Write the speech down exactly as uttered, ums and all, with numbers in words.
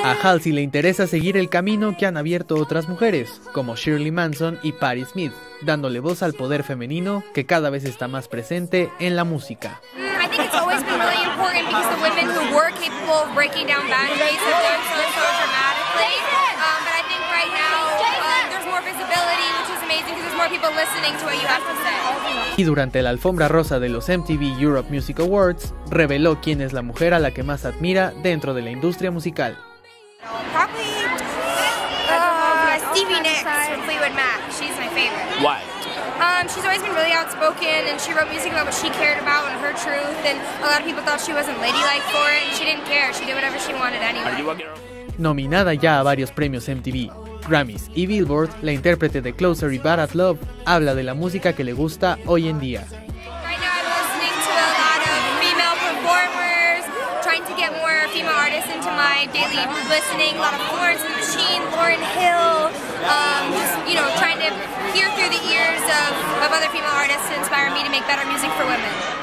A Halsey le interesa seguir el camino que han abierto otras mujeres, como Shirley Manson y Patti Smith, dándole voz al poder femenino que cada vez está más presente en la música. I think it's always been really important because the women who were capable of breaking down boundaries have done so so dramatically. Um, but I think right now um, there's more visibility, which is amazing because there's more people listening to what you have to say. Y durante la alfombra rosa de los M T V Europe Music Awards, reveló quién es la mujer a la que más admira dentro de la industria musical. Probably uh, Stevie Nicks from Fleetwood Mac. She's my favorite. Why? Um, she's always been really outspoken, and she wrote music about what she cared about and her truth. And a lot of people thought she wasn't ladylike for it, and she didn't care. She did whatever she wanted anyway. Are you a girl? Nominada ya a varios premios M T V, Grammys y Billboard, la intérprete de Closer y Bad at Love habla de la música que le gusta hoy en día. Right now I'm listening to a lot of female performers, trying to get more female artists into my daily listening. A lot of Florence and the Machine, Lauryn Hill, um, just, you know, trying to hear through the ears of, of other female artists to inspire me to make better music for women.